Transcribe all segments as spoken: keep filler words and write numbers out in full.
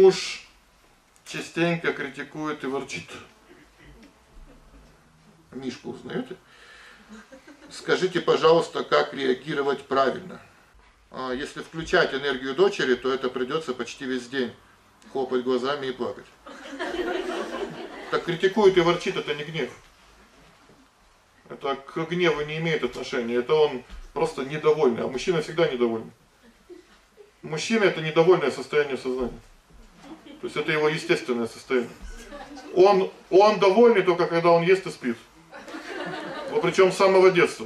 Муж частенько критикует и ворчит. Мишку узнаете? Скажите, пожалуйста, как реагировать правильно? Если включать энергию дочери, то это придется почти весь день хлопать глазами и плакать. Так критикует и ворчит — это не гнев. Это к гневу не имеет отношения. Это он просто недовольный, а мужчина всегда недовольный. Мужчина — это недовольное состояние сознания. То есть это его естественное состояние. Он он довольный только когда он ест и спит. Ну, причем с самого детства.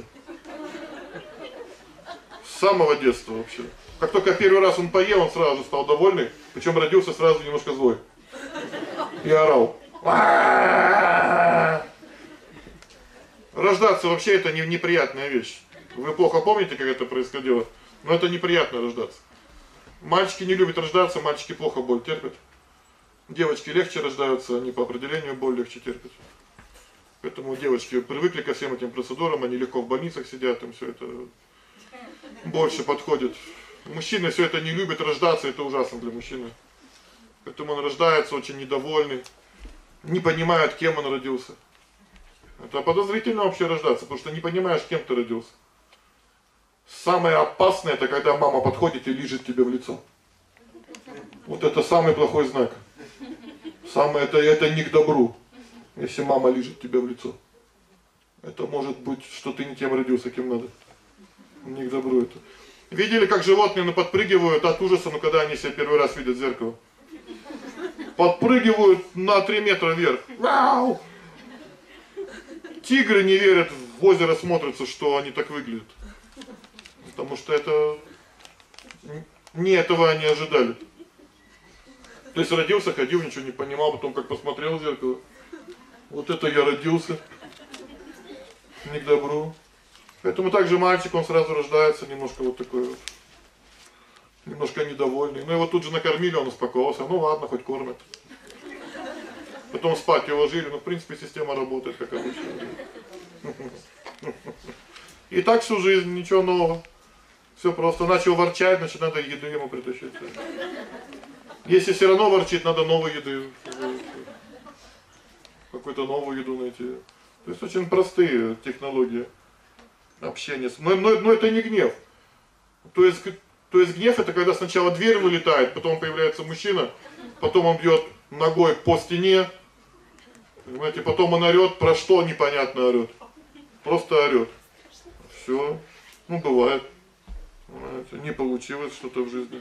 С самого детства вообще. Как только первый раз он поел, он сразу стал довольный, причем родился сразу немножко злой. И орал. Рождаться вообще это не неприятная вещь. Вы плохо помните, как это происходило? Но это неприятно рождаться. Мальчики не любят рождаться, мальчики плохо боль терпят. Девочки легче рождаются, они по определению боль легче терпят. Поэтому девочки привыкли ко всем этим процедурам, они легко в больницах сидят, им все это больше подходит. Мужчины все это не любят, рождаться это ужасно для мужчины. Поэтому он рождается очень недовольный, не понимает, кем он родился. Это подозрительно вообще рождаться, потому что не понимаешь, кем ты родился. Самое опасное — это когда мама подходит и лижет тебе в лицо. Вот это самый плохой знак. Самое это это не к добру. Если мама лижет тебя в лицо. Это может быть, что ты не тем родился, кем надо. Не к добру это. Видели, как животные ну, подпрыгивают от ужаса, ну когда они себя первый раз видят в зеркало? Подпрыгивают на три метра вверх. Вау! Тигры не верят, в озеро смотрятся, что они так выглядят. Потому что это не этого они ожидали. То есть родился, ходил, ничего не понимал, потом как посмотрел в зеркало. Вот это я родился. Не к добру. Поэтому также мальчик, он сразу рождается немножко вот такой вот. Немножко недовольный. Ну его тут же накормили, он успокоился. Ну ладно, хоть кормят. Потом спать его ложили, ну в принципе система работает как обычно. И так всю жизнь, ничего нового. Все просто, начал ворчать, значит надо еды ему притащить. Если все равно ворчит, надо новую еду. Какую-то новую еду найти. То есть очень простые технологии общения. Но, но, но это не гнев. То есть, то есть гнев — это когда сначала дверь вылетает, потом появляется мужчина, потом он бьет ногой по стене. Понимаете, потом он орет, про что непонятно орет. Просто орет. Все. Ну бывает. Понимаете, не получилось что-то в жизни.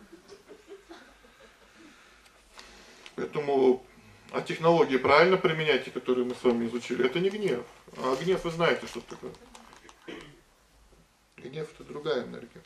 Поэтому а технологии правильно применяйте, которые мы с вами изучили, это не гнев. А гнев, вы знаете, что это такое. Гнев — это другая энергия.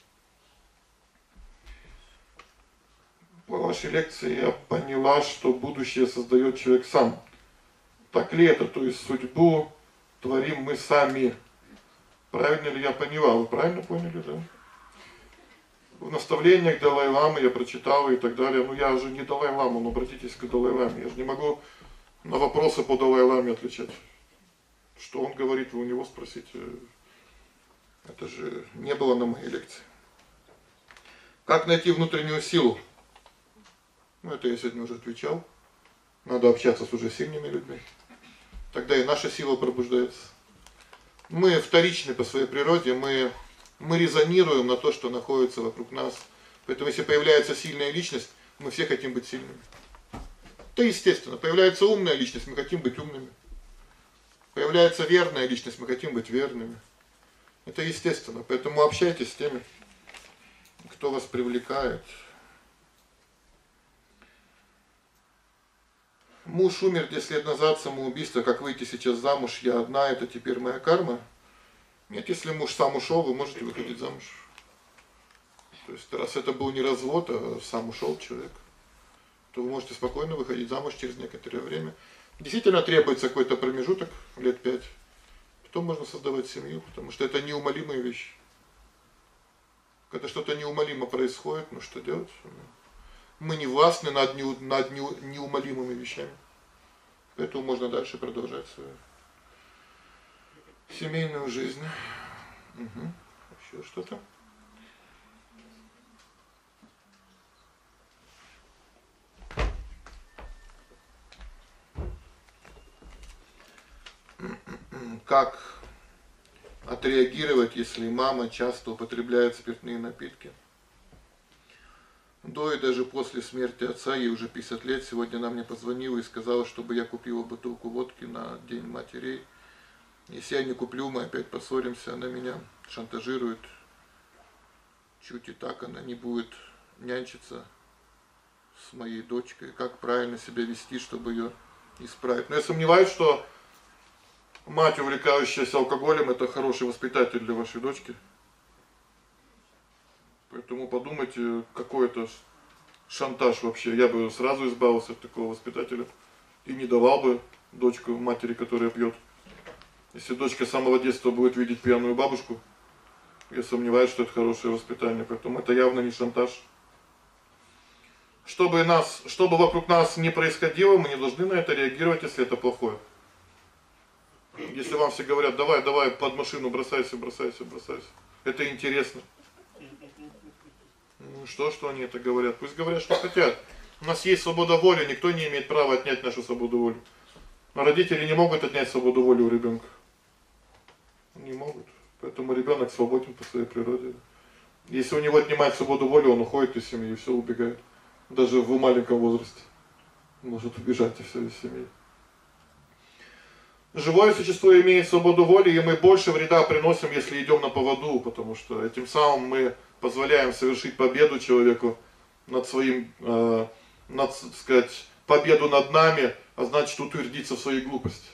По вашей лекции я поняла, что будущее создает человек сам. Так ли это? То есть судьбу творим мы сами. Правильно ли я поняла? Вы правильно поняли, да? В наставлениях Далай-ламы я прочитал и так далее. Ну я же не Далай-лама, но обратитесь к Далай-ламе. Я же не могу на вопросы по Далай-ламе отвечать. Что он говорит, вы у него спросите. Это же не было на моей лекции. Как найти внутреннюю силу? Ну это я сегодня уже отвечал. Надо общаться с уже сильными людьми. Тогда и наша сила пробуждается. Мы вторичны по своей природе, мы мы резонируем на то, что находится вокруг нас. Поэтому если появляется сильная личность, мы все хотим быть сильными. Это естественно. Появляется умная личность, мы хотим быть умными. Появляется верная личность, мы хотим быть верными. Это естественно. Поэтому общайтесь с теми, кто вас привлекает. Муж умер десять лет назад, самоубийство, как выйти сейчас замуж, я одна, это теперь моя карма. Нет, если муж сам ушел, вы можете выходить замуж. То есть раз это был не развод, а сам ушел человек, то вы можете спокойно выходить замуж через некоторое время. Действительно требуется какой-то промежуток, лет пять. Потом можно создавать семью, потому что это неумолимые вещи. Когда что-то неумолимо происходит, ну что делать? Мы не властны над, не, над не, неумолимыми вещами. Поэтому можно дальше продолжать свою семейную жизнь. Угу. Еще что-то? как отреагировать, если мама часто употребляет спиртные напитки. До и даже после смерти отца, ей уже пятьдесят лет, сегодня она мне позвонила и сказала, чтобы я купила бутылку водки на День матерей. Если я не куплю, мы опять поссоримся, она меня шантажирует. Чуть и так она не будет нянчиться с моей дочкой. Как правильно себя вести, чтобы ее исправить. Но я сомневаюсь, что мать, увлекающаяся алкоголем, это хороший воспитатель для вашей дочки. Поэтому подумайте, какой это шантаж вообще. Я бы сразу избавился от такого воспитателя и не давал бы дочку матери, которая пьет. Если дочка с самого детства будет видеть пьяную бабушку, я сомневаюсь, что это хорошее воспитание. Поэтому это явно не шантаж. Чтобы, нас, чтобы вокруг нас не происходило, мы не должны на это реагировать, если это плохое. Если вам все говорят, давай, давай, под машину бросайся, бросайся, бросайся. Это интересно. Ну что, что они это говорят? Пусть говорят, что хотят. У нас есть свобода воли, никто не имеет права отнять нашу свободу воли. Но родители не могут отнять свободу воли у ребенка. Не могут. Поэтому ребенок свободен по своей природе. Если у него отнимают свободу воли, он уходит из семьи и все, убегает. Даже в маленьком возрасте может убежать и все из семьи. Живое существо имеет свободу воли, и мы больше вреда приносим, если идем на поводу, потому что этим самым мы позволяем совершить победу человеку над своим, э, над, так сказать, победу над нами, а значит утвердиться в своей глупости.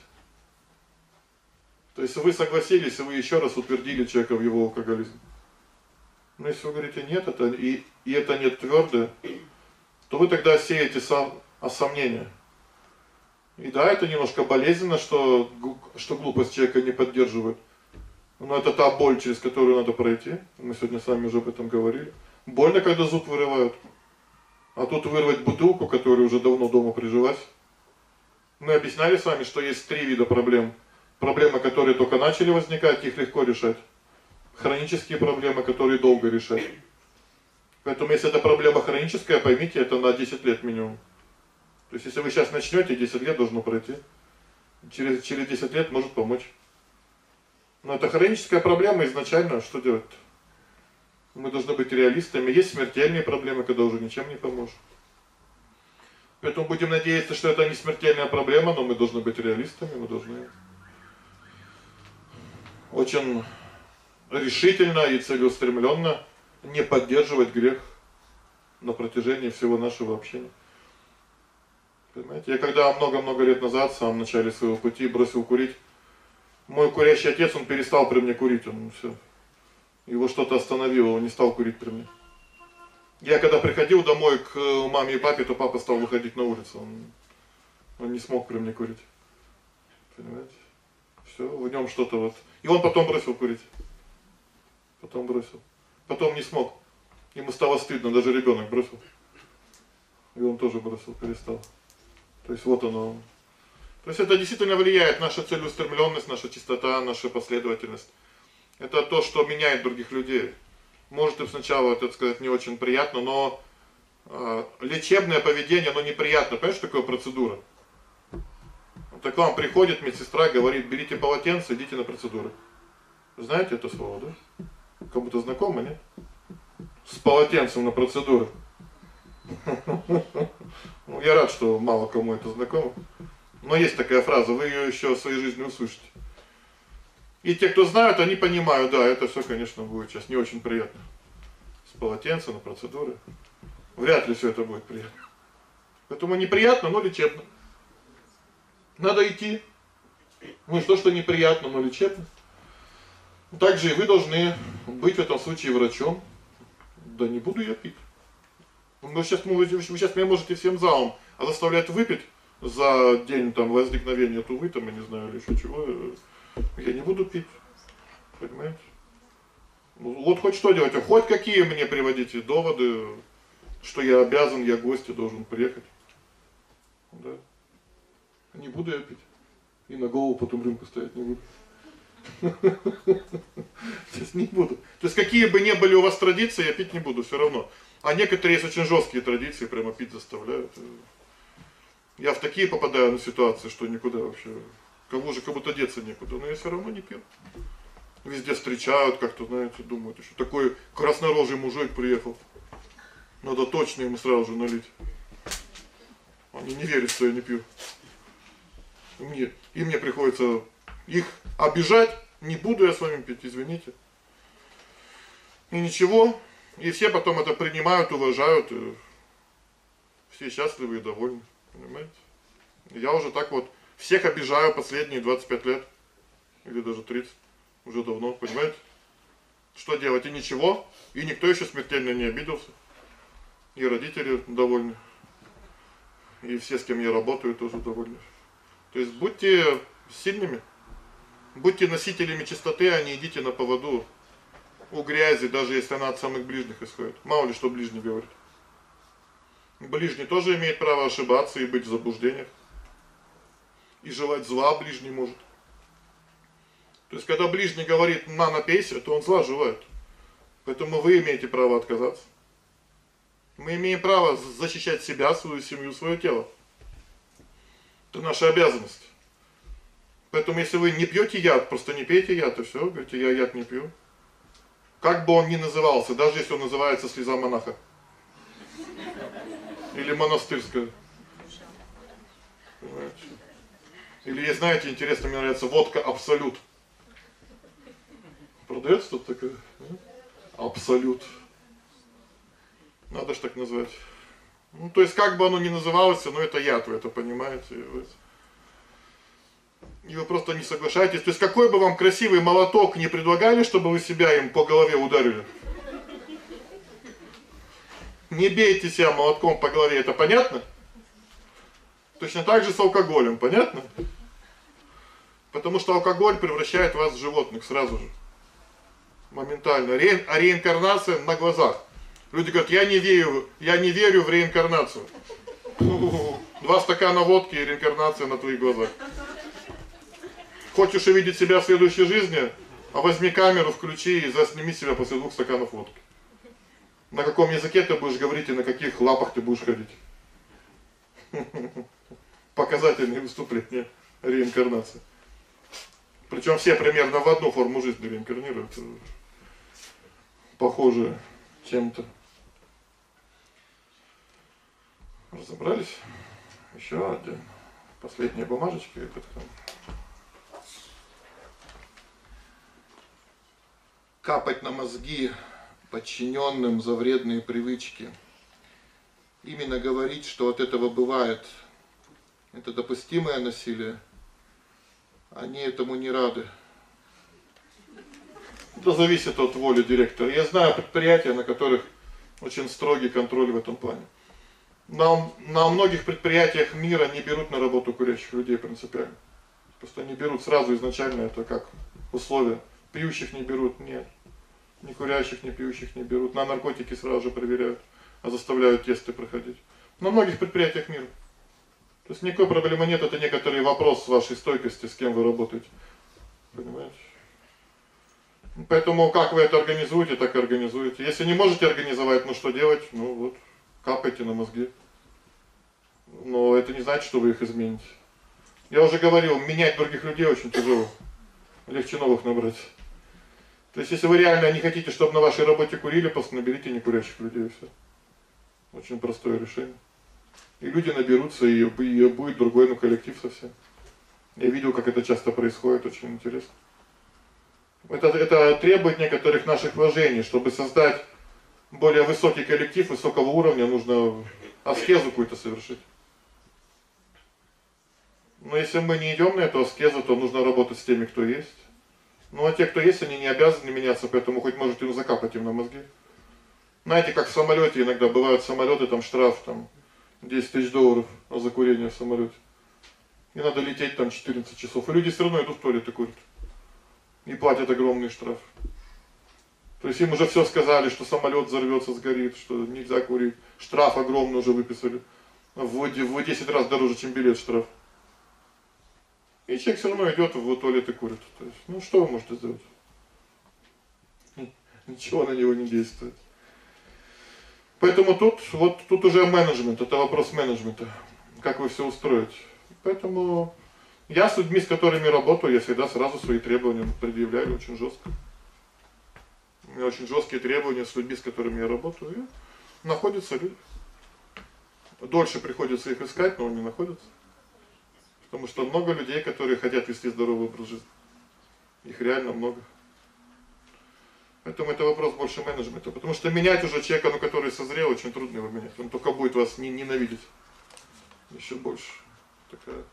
То есть вы согласились, и вы еще раз утвердили человека в его алкоголизме. Но если вы говорите нет, это и, и это нет твердое, то вы тогда сеете сам, а сомнения. И да, это немножко болезненно, что, что глупость человека не поддерживает. Но это та боль, через которую надо пройти. Мы сегодня с вами уже об этом говорили. Больно, когда зуб вырывают. А тут вырвать бутылку, которая уже давно дома прижилась. Мы объясняли с вами, что есть три вида проблем. Проблемы, которые только начали возникать, их легко решать. Хронические проблемы, которые долго решать. Поэтому если это проблема хроническая, поймите, это на десять лет минимум. То есть если вы сейчас начнете, десять лет должно пройти. Через, через десять лет может помочь. Но это хроническая проблема изначально, что делать? Мы должны быть реалистами. Есть смертельные проблемы, когда уже ничем не поможешь. Поэтому будем надеяться, что это не смертельная проблема, но мы должны быть реалистами, мы должны очень решительно и целеустремленно не поддерживать грех на протяжении всего нашего общения. Понимаете? Я когда много-много лет назад, в самом начале своего пути, бросил курить, мой курящий отец, он перестал при мне курить, он все, его что-то остановило, он не стал курить при мне. Я когда приходил домой к маме и папе, то папа стал выходить на улицу, он, он не смог при мне курить. Понимаете? Все, в нем что-то вот. И он потом бросил курить. Потом бросил. Потом не смог. Ему стало стыдно, даже ребенок бросил. И он тоже бросил, перестал. То есть вот оно. То есть это действительно влияет, наша целеустремленность, наша чистота, наша последовательность. Это то, что меняет других людей. Может и сначала, так сказать, не очень приятно, но э, лечебное поведение, оно неприятно. Понимаешь, что такое процедура? Так к вам приходит медсестра, говорит, берите полотенце, идите на процедуры. Знаете это слово, да? Кому-то знакомо, нет? С полотенцем на процедуры. Ну, я рад, что мало кому это знакомо. Но есть такая фраза, вы ее еще в своей жизни услышите. И те, кто знают, они понимают, да, это все, конечно, будет сейчас не очень приятно. С полотенцем на процедуры. Вряд ли все это будет приятно. Поэтому неприятно, но лечебно. Надо идти. Ну и что, что неприятно, но лечебно. Также и вы должны быть в этом случае врачом. Да не буду я пить. Вы сейчас, вы сейчас меня можете всем залом заставлять выпить за день там возникновения тувы, там, я не знаю, или еще чего. Я не буду пить. Понимаете? Вот хоть что делать, хоть какие мне приводите доводы, что я обязан, я гость, я должен приехать. Да. Не буду я пить. И на голову потом рюмку ставить не буду. Сейчас не буду. То есть какие бы ни были у вас традиции, я пить не буду все равно. А некоторые есть очень жесткие традиции, прямо пить заставляют. Я в такие попадаю на ситуации, что никуда вообще. Кого же как будто деться некуда, но я все равно не пью. Везде встречают, как-то, знаете, думают, еще такой краснорожий мужик приехал. Надо точно ему сразу же налить. Они не верят, что я не пью. И мне, и мне приходится их обижать, не буду я с вами пить, извините. И ничего, и все потом это принимают, уважают, и все счастливы и довольны, понимаете? Я уже так вот всех обижаю последние двадцать пять лет, или даже тридцать, уже давно, понимаете? Что делать? И ничего, и никто еще смертельно не обиделся. И родители довольны, и все, с кем я работаю, тоже довольны. То есть будьте сильными, будьте носителями чистоты, а не идите на поводу у грязи, даже если она от самых ближних исходит. Мало ли что ближний говорит. Ближний тоже имеет право ошибаться и быть в заблуждениях. И желать зла ближний может. То есть когда ближний говорит «на, напейся», то он зла желает. Поэтому вы имеете право отказаться. Мы имеем право защищать себя, свою семью, свое тело. Это наша обязанность. Поэтому если вы не пьете яд, просто не пейте яд, и все, говорите, я яд не пью. Как бы он ни назывался, даже если он называется слеза монаха. Или монастырская. Понимаете? Или, знаете, интересно, мне нравится водка Абсолют. Продается тут такая? Абсолют. Надо ж так назвать. Ну, то есть, как бы оно ни называлось, но это яд, вы это понимаете. И вы просто не соглашаетесь. То есть, какой бы вам красивый молоток не предлагали, чтобы вы себя им по голове ударили. Не бейте себя молотком по голове, это понятно? Точно так же с алкоголем, понятно? Потому что алкоголь превращает вас в животных сразу же. Моментально. Ре... А реинкарнация на глазах. Люди говорят, я не верю, я не верю в реинкарнацию. Два стакана водки и реинкарнация на твоих глазах. Хочешь увидеть себя в следующей жизни? А возьми камеру, включи и засними себя после двух стаканов водки. На каком языке ты будешь говорить и на каких лапах ты будешь ходить. Показательные выступления реинкарнации. Причем все примерно в одну форму жизни реинкарнируют. Похоже чем-то. Разобрались? Еще один. Последняя бумажечка. Капать на мозги подчиненным за вредные привычки. Именно говорить, что от этого бывает. Это допустимое насилие. Они этому не рады. Это зависит от воли директора. Я знаю предприятия, на которых очень строгий контроль в этом плане. На, на многих предприятиях мира не берут на работу курящих людей принципиально. Просто не берут сразу изначально, это как условие. Пьющих не берут, нет. Ни курящих, ни пьющих не берут. На наркотики сразу же проверяют, а заставляют тесты проходить. На многих предприятиях мира. То есть никакой проблемы нет, это некоторый вопрос вашей стойкости, с кем вы работаете. Понимаете? Поэтому как вы это организуете, так и организуете. Если не можете организовать, ну что делать? Ну вот, капайте на мозги. Но это не значит, что вы их измените. Я уже говорил, менять других людей очень тяжело. Легче новых набрать. То есть, если вы реально не хотите, чтобы на вашей работе курили, просто наберите некурящих людей, и все. Очень простое решение. И люди наберутся, и, и будет другой, ну, коллектив совсем. Я видел, как это часто происходит, очень интересно. Это, это требует некоторых наших вложений. Чтобы создать более высокий коллектив, высокого уровня, нужно аскезу какую-то совершить. Но если мы не идем на эту аскезу, то нужно работать с теми, кто есть. Ну а те, кто есть, они не обязаны меняться, поэтому хоть можете закапать им на мозги. Знаете, как в самолете иногда бывают самолеты, там штраф там десять тысяч долларов за курение в самолете. И надо лететь там четырнадцать часов. И люди все равно идут в туалет и курят. И платят огромный штраф. То есть им уже все сказали, что самолет взорвется, сгорит, что нельзя курить. Штраф огромный уже выписали. В десять раз дороже, чем билет штраф. И человек все равно идет в туалет и курит. То есть, ну что вы можете сделать? Ничего на него не действует. Поэтому тут, вот, тут уже менеджмент, это вопрос менеджмента. Как вы все устроите. Поэтому Я с людьми, с которыми работаю, я всегда сразу свои требования предъявляю очень жестко. У меня очень жесткие требования с людьми, с которыми я работаю, и находятся люди. Дольше приходится их искать, но они находятся. Потому что много людей, которые хотят вести здоровый образ жизни. Их реально много. Поэтому это вопрос больше менеджмента. Потому что менять уже человека, ну, который созрел, очень трудно его менять. Он только будет вас не ненавидеть. Еще больше. Такая.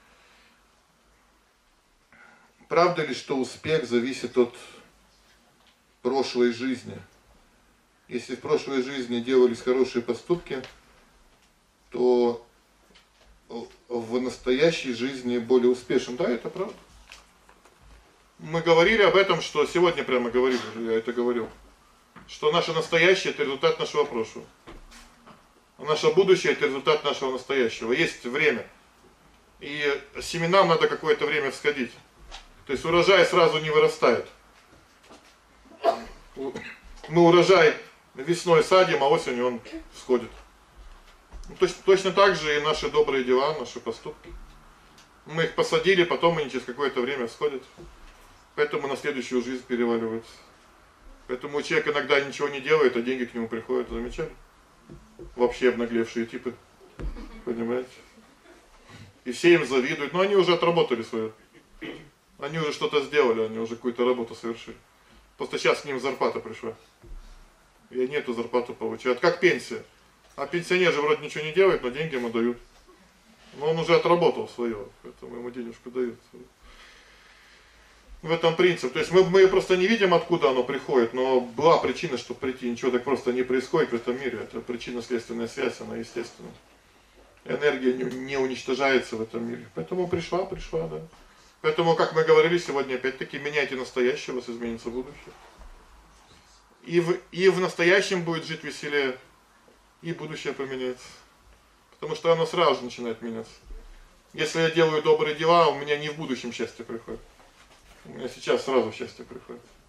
Правда ли, что успех зависит от прошлой жизни? Если в прошлой жизни делались хорошие поступки, то в настоящей жизни более успешен. Да, это правда. Мы говорили об этом, что сегодня прямо говорили, я это говорил, что наше настоящее — это результат нашего прошлого. А наше будущее — это результат нашего настоящего. Есть время. И семенам надо какое-то время всходить. То есть урожай сразу не вырастает. Мы урожай весной садим, а осенью он всходит. Точно, точно так же и наши добрые дела, наши поступки. Мы их посадили, потом они через какое-то время всходят. Поэтому на следующую жизнь переваливаются. Поэтому человек иногда ничего не делает, а деньги к нему приходят. Замечали? Вообще обнаглевшие типы. Понимаете? И все им завидуют. Но они уже отработали свое. Они уже что-то сделали, они уже какую-то работу совершили. Просто сейчас к ним зарплата пришла. И они эту зарплату получают. Как пенсия. А пенсионер же вроде ничего не делает, но деньги ему дают. Но он уже отработал свое, поэтому ему денежку дают. В этом принцип. То есть мы, мы просто не видим, откуда оно приходит, но была причина, чтобы прийти. Ничего так просто не происходит в этом мире. Это причинно-следственная связь, она естественна. Энергия не, не уничтожается в этом мире. Поэтому пришла, пришла, да. Поэтому, как мы говорили сегодня, опять-таки, меняйте настоящее, у вас изменится будущее. И в, и в настоящем будет жить веселее, и будущее поменяется. Потому что оно сразу же начинает меняться. Если я делаю добрые дела, у меня не в будущем счастье приходит. У меня сейчас сразу счастье приходит.